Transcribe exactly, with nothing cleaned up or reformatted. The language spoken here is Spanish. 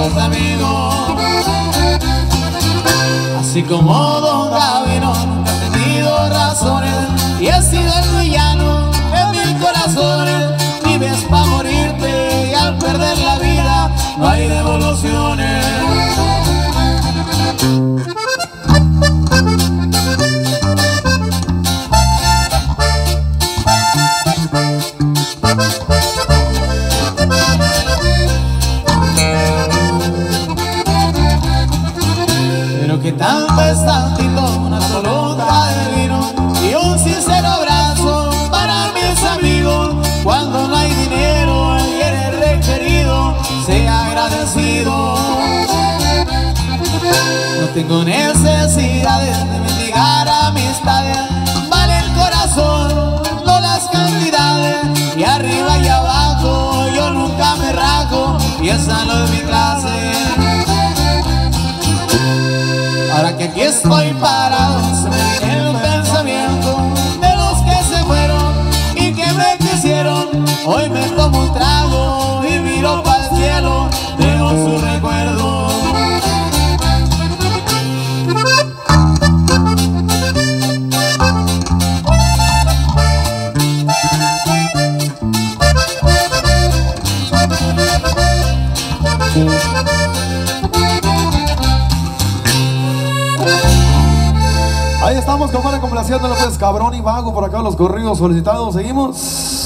mejores amigos. Así como Don Gabino, nunca he tenido razones y he sido el villano de mil corazones. Vives pa' morirte y al perder la vida no hay devoluciones. Pero que tanto es tantito, una solota de vino y un sincero abrazo para mis amigos. Cuando no hay dinero y eres requerido, sea agradecido. No tengo necesidades de mendigar amistades, vale el corazón, no las cantidades. Y arriba y abajo yo nunca me rajo, y esa no es mi clase. Ahora que aquí estoy parado, se me viene el pensamiento de los que se fueron y que me quisieron. Hoy me tomo un trago y miro para el cielo, tengo su recuerdo. Ahí estamos, compadre, complaciéndolo, pues, Cabrón y Vago, por acá los corridos solicitados. Seguimos.